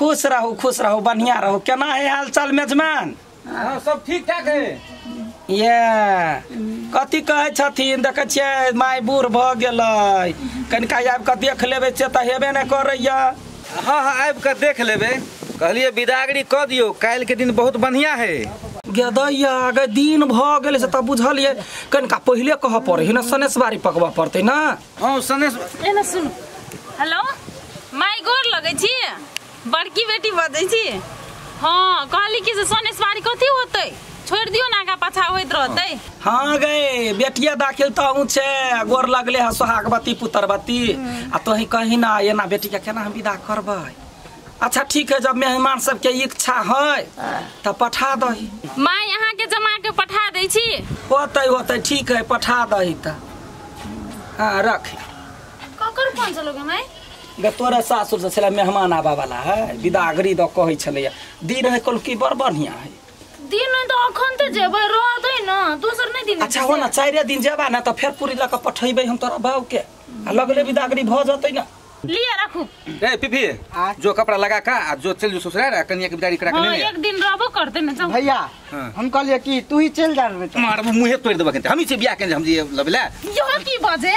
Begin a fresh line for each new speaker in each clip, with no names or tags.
खुश रहो बढ़िया रहो। केना है हाल चाल मेजबान?
हाँ सब ठीक ठाक है।
ये कथी कहे छथिन देखे छियै माय बूढ़ भ गेलै कनिका आबि कऽ देख लेबै से तऽ हेबे नहि करैया।
हाँ हाँ आबि कऽ देख लेबै। कहलिए बिदागरी कऽ दियौ, काल्हि के दिन बहुत बढ़िया है।
गेदैया अगर दिन भ गेलै से तऽ बुझलियै कनिका पहिले कहऽ पड़ै है ना, सनेशबारी पकबऽ पड़तै ना।
हाँ सनेश
एना सुन। हेलो माय गोर लगै छी, बड़की बेटी बजै छी। हाँ कहली कि से सनेशबारी कथी होतै, छोड़ दियो ना का पाछा होइत रहतै।
हाँ गए बेटिया दाखिल तऽ छे गोर लगले है सोहागवती पुत्रवती आ तोही कही ना एना बेटी के केना हम विदा करबै। अच्छा ठीक है जब मेहमान सबके इच्छा है तब पठा दही।
माँ यहाँ के जमा के पठा दै छी।
होतै ठीक है पठा दही त। हाँ रख।
ककर फोन चलोगे माँ?
गे तोरे सासुर से छलै मेहमान आबा वाला है, विदागरी द कहै छलैया। दिन है कल की बड़ बढ़िया है।
दिन तो अखन ते जेबै रहतै न, दोसर नहीं दिन।
अच्छा हो ना 4 दिन जेबा ना त फेर पूरी ल के पठैबै हम तोरा बाऊ के आ लगले विदागरी भ जतै ना।
लिया रखू।
ए पिपी जो कपड़ा लगा का जो चल जो ससुराल कन्या के बिदागरी करा के ले।
एक दिन रहबो करते न जाऊ
भैया। हम कहलिए कि तू ही चल जा रे।
मार मुंहे तोड़ देबा के हम से बियाह के हम जे लबेला।
यो की बजे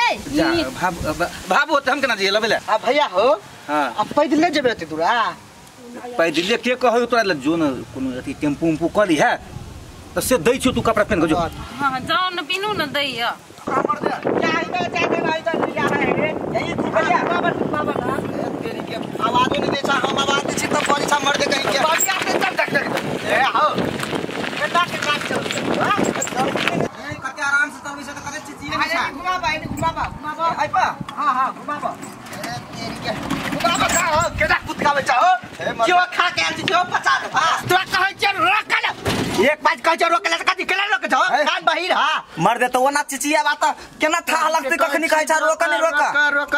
भाबो त हम केना जे लबेला।
आ भैया हो।
हां
अब पैदल ले जेबे तू दूरा।
पैदल के कहौ तोरा ल जो न कोनो अथी टेम्पू करी है त से दै छु तू कपड़ा पहन के जो।
हां जाओ न पिनु न दैया।
हमर दे क्या इधर जाके भाई तो जा रहा है यही तू भैया बाबा ना तेरी के आवाज नहीं देता हम आवाज दे छी तो करी सा मर दे कहीं के बात आते चल डॉक्टर ए हो केटा के काट चल हां ए कते आराम से तब से तो करे छी घुमा बा आई पा हां घुमा बा तेरी के घुमा बा का हो केटा कुत्ता बचा हो क्यों खा के आल छी जो 50 तू कहै छ रोक ले एक बात कह छ रोक ले कथि केला रोक छ कान बहिर हा मर दे तो ओना चिचिया बात केना था लगते कखनी कहै छ रोक नहीं रोक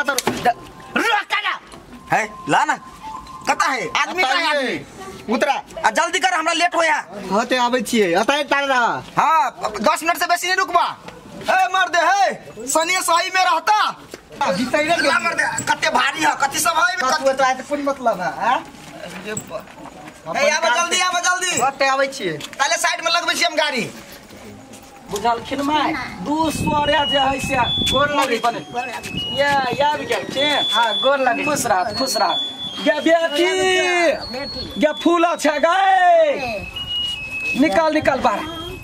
ना है ला ना कता है आदमी का आदमी उतरा आ जल्दी कर हमरा लेट होया होते आबै छियै अतै तार रहा। हां 10 मिनट से बेसी नहीं रुकबा। ए मर दे है सनिया सही में रहता बितैरे के मर दे कते भारी है कति सब है कते तो आते कोन मतलब है ए आबे जल्दी ओते आबै छियै ताले साइड में लगबै छी हम गाड़ी
बुझलखिन माय दू सोरे जे है से गोर लगे बने या भी गेल छे।
हां गोर लगे
खुश रह गे बेटी गे फूल छ गए निकाल बाहर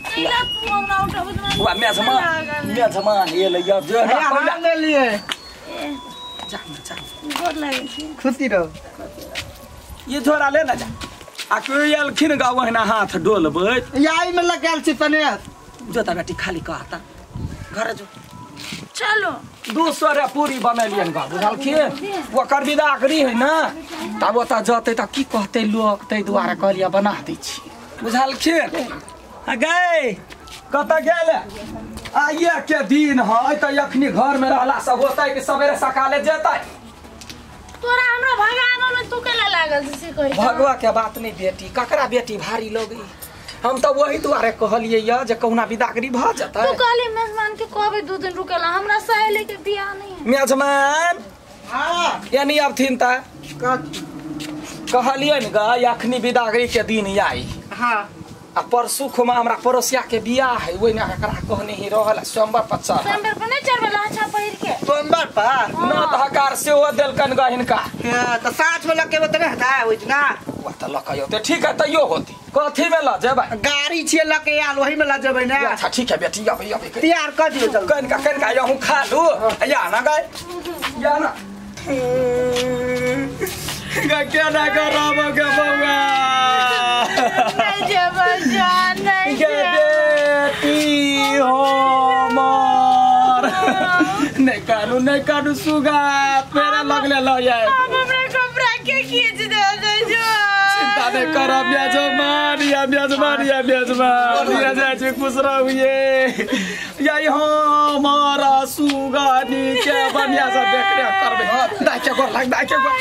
हुआ मेजमान ये ले या जो
ले लिए
जा
गोर लगे
खुशी रहो
ये झोरा ले ना जा आ कोई अलखिन गाव ना हाथ डोलबै
यही में लगाल छी तने
जोता बेटी खाली कहता घर जो
चलो
200 पूरी बनलियन गा बुझलखिन ओकर विदागरी है ना तब ओता जते त की कहते लोग तै दुआरे कहलिया बना दै छी बुझलखिन। आ गए कत गेल आइए के दिन है त अखनी घर में रहला सब होतै कि सवेरे सकाले जेतै
तोरा हमरा भगानो में तू केला लागल से कहि
भगवा के बात नहीं बेटी ककरा बेटी भारी लोगी हम तो वही द्वारे कहलिए या जे कहुना विदागरी भ जतै।
तू कहली मेहमान के कहबे 2 दिन रुकेला हमरा सहेली के बियाह नहीं है।
मेजमान
हां
यानी अब थिन ता कहलिए न गा अखनी विदागरी के दिन आई।
हां
आ परसू खुमा हमरा पड़ोसिया के बियाह है ओइ ना एकरा कहने ही रहल सोमवार 50
सोमवार पर नहीं चढ़बे लाछा पहिर के
सोमवार पर
न त हकार से ओ देलकन गा हिनका
त साँझ में लके बत रहता ओइ ना
ओ त लकयो त ठीक है तइयो होती कथी में ल जेबै
गाड़ी छिए लके आल वही में ल जेबै ना।
अच्छा ठीक है बेटी अब
तैयार कर दियो चल
कनका यहू खा लू या ना गए या ना गा क्या ना करब गे बउआ
नहीं जेबे जान नहीं
गे बेटी हमर नहीं कानू सुगा पेरे लगले ल जाए
अब हमरा कपड़ा के खींच दे जो
चिंता नहीं कर मेजमान जाए खुश रहिए यही हमारा सुगा के बढ़िया से देख रेख करबे दाके गोर लग दाके गोर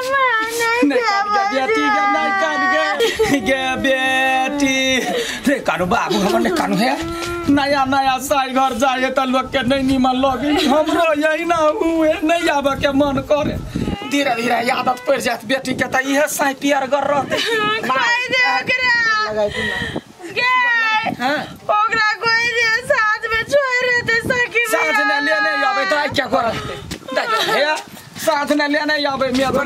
गे बेटी रे कानू बाबू हमर ने कानू है नया साल घर जाए त लोग के नहीं निमन लगे हमरो यही ना हुए नहीं आबे के मन करे धीरे धीरे आदत पड़ जात बेटी के त इहे साई पियर गर रहते
कोई दे ओकरा
हां
ओकरा कोई दे साथ में छोड़ दे सकी
साथ ने लेने आवे त क्या कर हे साथ ने लेने आवे मैं तो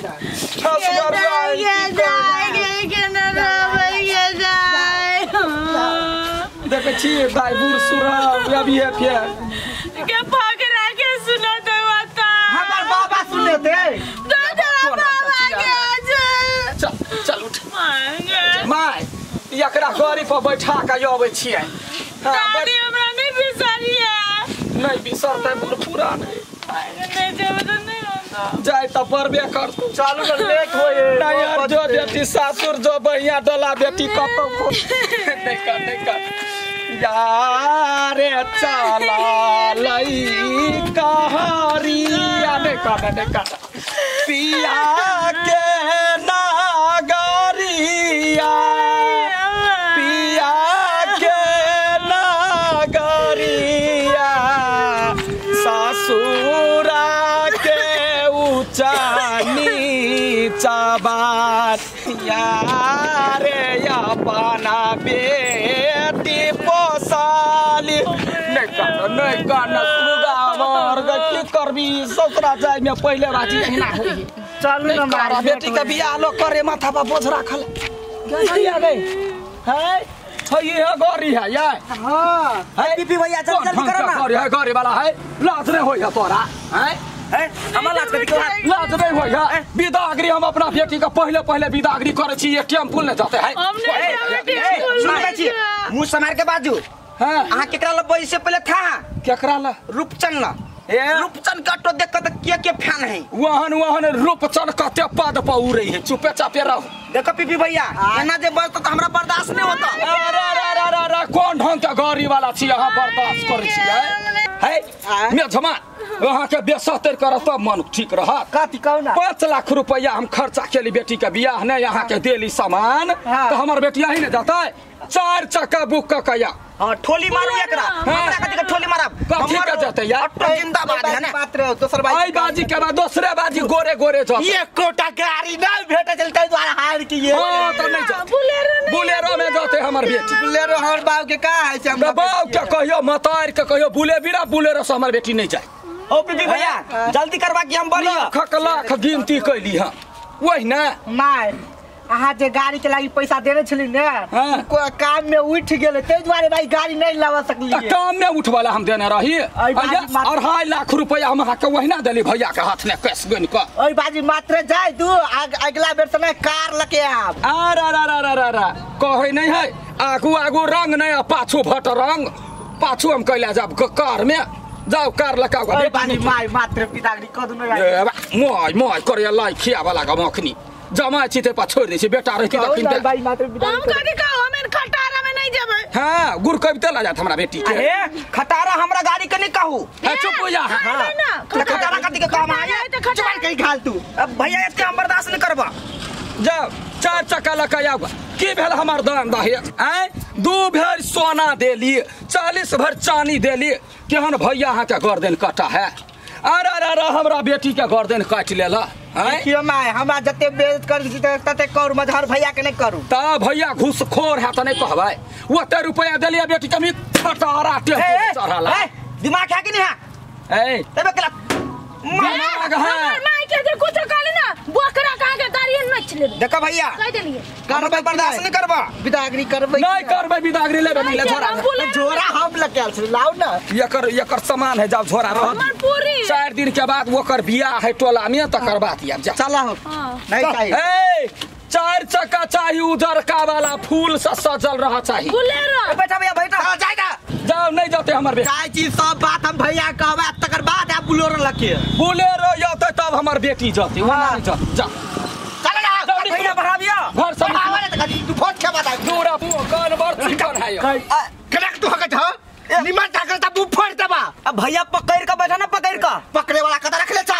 देखे छी भाई बूढ़ सुरा अभी है फिर
के पकड़ा के सुनो तो बता
हमर बाबा सुने थे
बाबा के
चल उठ माय एकरा गाड़ी पर बैठा के आवे छियै
गाड़ी हमरा नहीं बिसरिए
नहीं बिसरते बूढ़ पुरान
नहीं जब तो नहीं होता
जाए तो परबे कर तू
चालू कर लेट होए
यार जो बेटी सासुर जो बढ़िया डोला बेटी कतो नहीं कर यार चला लई कहारिया नहीं कर पिया के नागरिया पिया के नागरिया ससुरा के ऊंचा नीचा बात यार अपना बेटी पोसाली नहीं कर सुगा मर की करबी ससुरा जाए में पहले राजी ना होई
चालू ना
मारा बेटी के बियाह लो करे माथा पर बोझ रखल क्या आ गई है ये गौरी है ये
हां
है
पीपी भैया जल्दी करो ना
गौरी है गौरी वाला है लाज नहीं होई है तोरा है
हमर लाज के
लाज नहीं होई है विदागरी हम अपना बेटी का पहले विदागरी करे छी ये टेम्पल ने जाते है
सुनै छी मुंह समार के बाजू
हां
अहाँ केकरा ल बई से पहले था
केकरा ला
रूपचंद ल रूपचंद का तो देख के फैन है
वहन रूपचंद कते पद पर उड़े है चुपे चापे रहो
देखो पीपी भैया एना जे बस तो हमरा बर्दाश्त नहीं होता
अरे कौन ढंग के गाड़ी वाला छी अहाँ बर्दाश्त करे छी है मैं जमा वहाँ के बेसतर कर तब मन ठीक रहा
कथी कहू ना
5 लाख रुपया हम खर्चा केली बेटी के बियाह ने यहाँ के देली सामान तो हमार बेटी यही ने जाता है 4 चक्का बुक का कया
हां ठोली मारू एकरा हमरा कथी के ठोली मारब
कथी के जाते यार
जिंदाबाद है ना बात रे दोसर बात
आई बाजी के बाद दूसरे बाजी गोरे जाते
एक कोटा गाड़ी नहीं भेटे चलते द्वारा हार के ये
हां तो नहीं जाते बुलेरो में जाते हमार बेटी
बुलेरो हमर बाप के का है से हम
बाबू के कहियो मतार के कहियो बुलेरो से हमार बेटी नहीं जाए
ओ पीपी भैया जल्दी करवा के हम बढ़िया
लाख गिनती कैली हां वही ना
माय अहाँ जे गाड़ी के लागि पैसा देने छली ने काम में उठ गेले ते द्वारे भाई गाड़ी नहीं लावा सकली
काम में उठ वाला हम देने रही 2.5 लाख रुपया हम के वही ना देली भैया के हाथ में कैश गन के
ओई बाजी मात्र जाय दू अगला बेर से कार लके आब
अरे कहे नहीं है आगू रंग नहीं पाछू भट रंग पाछू हम कैला जाब कार में जाओ कार लगा
ओई बाजी माय मात्र पितागरी कदु न
मोय करे लाई खिया वाला का मखनी जमा छिते पा छोड़ दे छी बेटा रह के दखिन दे
भाई मात्र पितागरी
हम कभी कहू हमें खटारा में नहीं जेबै
हां गुर कविता ला जात हमरा बेटी के
अरे खटारा हमरा गाड़ी के नहीं कहू
चुप हो जा
हां
खटारा कथी के काम आया
तो खटारा
कहीं खाल तू अब भैया इसके हम बर्दाश्त नहीं करबा
जाओ 4 चक्का लगा आब की भेल हमार दान दहेज 2 भर सोना देली 40 भर चांदी देली केहन भैया अहाँ के गर्दन कटा है अरे हमरा बेटी के गर्दन काट लेला
देखियो माय हमरा जते बेइज्जत कर दी तते करू मझर भैया के नहीं करू
ता भैया घुसखोर है त नहीं कहबै ओते रुपया देलिए बेटी के मी खटारा टेम्पो चढ़ाला
दिमाग है कि नहीं है
ए
तबे केला
दिमाग है
माय के जे कुछ कहली ना बोकरा कहा के गाड़ी न चले
देखो भैया
कह देलिए
करबे बर्दाश्त नहीं करबा विदागरी करबे
नहीं करबै विदागरी लेबे नहीं ले
झोरा हम लगे आल छी लाउ ना
एकर सामान है जब झोरा रह 4 दिन के बाद ओकर बियाह है टोला में तकर बात आब जा
चला हो नहीं चाहिए
4 चक्का चाहिए उजरका वाला फूल से सजल रहा चाहिए
बुलेरो
बैठा भैया बैठा जाएगा
जाओ नहीं जाते हमर बेटी
चाय चीज सब बात हम भैया कहबे तकर बाद आप बुलेरो लके
बुलेरो जाते तब हमर बेटी जाती वहां नहीं जा
चल ना भैया बढ़ाबियो
घर सब
बढ़ावे त तू फोन के बता
दूरा कान बर चिकन है
कनेक्ट तू हकत हो निमन ठाकर ता मुंह फोड़ देबा अब भैया पकड़ के बैठा ना पकड़ के पकड़े वाला कदा रख ले चा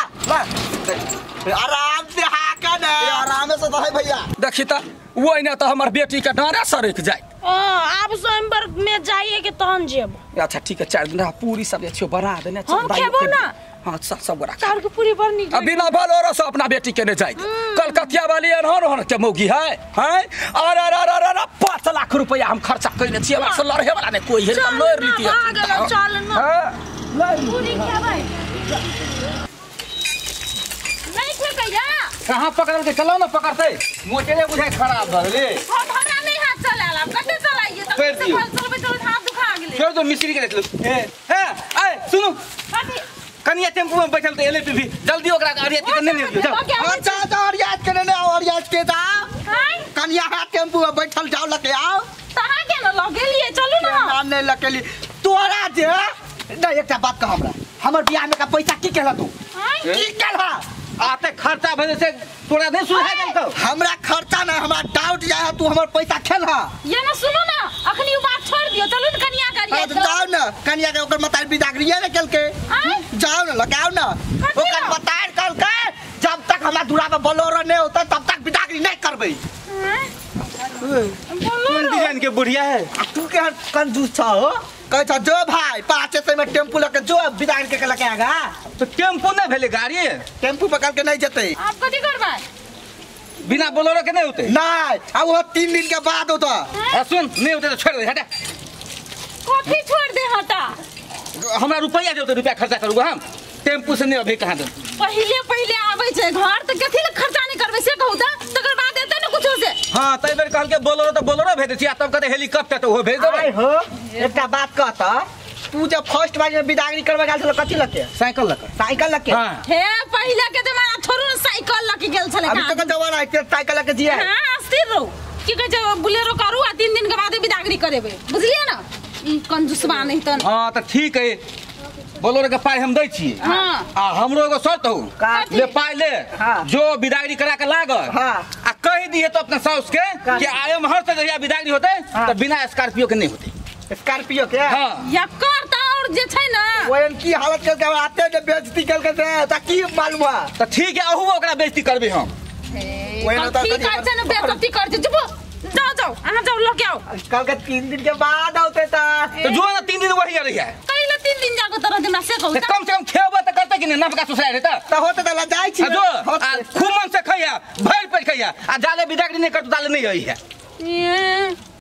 आराम से हाका ना आराम से तो है भैया
देखी त वही ना तो हमर बेटी के डारे सरक जाए
आप स्वयंवर में जाइए के तहन जेब
अच्छा ठीक है 4 दिन पूरी सब अच्छे बना देने
हम खेबो ना
हाँ सब गोरा
चार के पूरी भर निकल
अभी ना बोलोरो से अपना बेटी के ने जाए कलकतिया वाली अनहर के मौगी है हैं अरे 5 लाख रुपया हम खर्चा कइले छिए हमरा से लड़े वाला ने कोई है लोर लीती है
चल ना पूरी क्या भाई नहीं थे भैया
कहां पकड़ के चलो ना पकड़ते मोटेले बुझाए खराब भले
हम हमरा नहीं हाथ चलाला कते चलाइए तब
फेर दियो।
चल हाथ दुखा गेले
छोड़ दो मिस्त्री के देख लो ए सुनो कनिया टेम्पू में बैठल त एले भी जल्दी ओकरा अरियात के नहीं दियो जाओ
अच्छा और याद करे ना और याद के दा कन्या हाथ टेम्पू में बैठल जाओ लके आओ
तहा के न लगे लिए चलू ना
नाम नहीं लकेली तोरा जे ना एकटा बात कह हमरा हमर बियाह में का पैसा की कहला तू की कहला
आते खर्चा भले से तोरा नहीं सुझा गेल तो
हमरा खर्चा ना हमरा डाउट जाए तू हमर पैसा खेला
ये ना सुनो ना अखनी उ बात छोड़ दियो चलू न कन्या करिए
जाओ ना कन्या के ओकर मतार बिदागरिया ने कल के जाओ ना लगाओ ना ओकर मतार कल के जब तक हमरा दूरा पे बोलोरो नहीं होता तब तक बिदागरी नहीं करबे
कौन डिजाइन के बुढ़िया है
तू के कंजूस छ हो कह छ जो भाई 500 में टेम्पू लेके जो बिदागरी के लेके आगा
तो टेम्पू नहीं भेले गाड़ी
टेम्पू पकड़ के नहीं जते
आप कथी करबा
बिना बोलोरो के नहीं होते
नहीं अब वो 3 दिन के बाद होता
सुन नहीं होते तो छोड़ दे हटा
कथी छोड़ दे हटा
हमरा रुपया दे रुपया खर्चा करूँगा हम टेम्पू से नहीं अभी कहाँ दे
पहले आवे छे घर त कथी ले खर्चा नहीं करबे से कहू त तकर बाद देते न कुछो से
हाँ तई बेर कहल के बोलोरो भेज छी तब कहते हेलीकॉप्टर तो वो भेज देबे
आई हो एकटा बात कहता तू जब फर्स्ट बार में बिदागरी करबे गेल छल कथी लके
साइकिल लगा
साइकिल लके
हाँ
हे पहले के जमाना छोड़ू न साइकिल लकी गेल छले
अभी तक जवान है साइकिल लके जिया
हां स्थिर रहो की कह जे बुलेरो करू आ 3 दिन के बाद बिदागरी करेबे बुझलिए ना कंजूसबा नहीं त
हाँ तो ठीक है बोलोरो के पाई हम दै छी
हां
आ हमरो एगो शर्त हो
कथी?
ले पाई ले
हाँ।
जो बिदागरी करा के लागल
हाँ।
आ कह दिए तो अपना साउस के
का?
कि आयम हर से जहिया बिदागरी होते
हाँ।
तो बिना स्कॉर्पियो के नहीं होते
स्कॉर्पियो के
हाँ
या करता और जे छै ना
ओन की हालत के आते ने बेइज्जती कल के त की मालूम है
तो ठीक है अहू ओकरा बेइज्जती करबे हम
ओए न त
ठीक है न बेइज्जती कर दे चुप जाओ अहाँ जाओ लेके आओ
कल के 3 दिन के बाद होते ता
तो जो ना 3 दिन वही रही है
पहले 3 दिन जाको तरह दिन से कहू
तो कम से कम खेबे तो करते कि नहीं नफका ससुराल रहता
त होते त ला जाई छी
जो खूब मन से खैया भर पेट खैया आ जाले बिदागरी नहीं करतो ताले नहीं रही है
ये